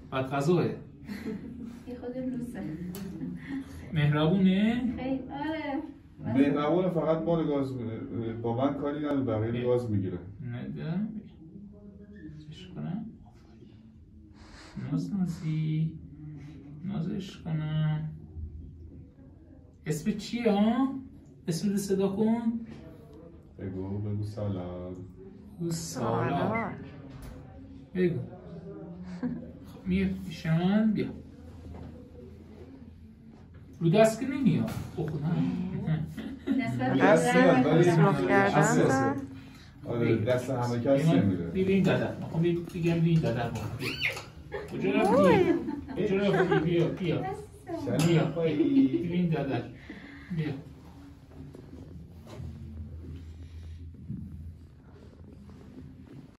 بعد غذاه یه خود لوسه مهربونه؟ خیلی آره مهربونه، فقط مال گاز با من کاری نداره، بقیه گاز میگیره. نده چش کنم نازی نازش کنم. اسم چیه ها؟ اسم رو صدا کن. بگو سالار. سالار بگو. میشن بیا رو دست که نمیاد. نسبت دست میاد ولی سرخ کردن حساسه. آره دست همه کس نمیره. بیا این دادر میخوام بگم این دادر کجا رفتی؟ کجا رفتی؟ بیا شنی بیا این دادر بیا